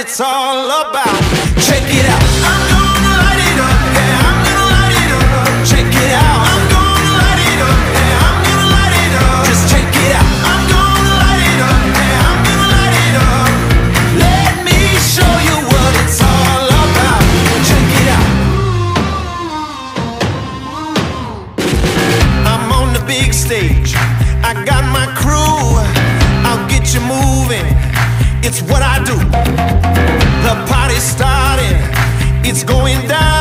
it's all about. Check it out. I'm gonna light it up. Yeah, I'm gonna light it up. Check it out. I'm gonna light it up. Yeah, I'm gonna light it up. Just check it out. I'm gonna light it up. Yeah, I'm gonna light it up. Let me show you what it's all about. Check it out. I'm on the big stage. I got my crew. I'll get you moving. It's what I do. The party's starting. It's going down.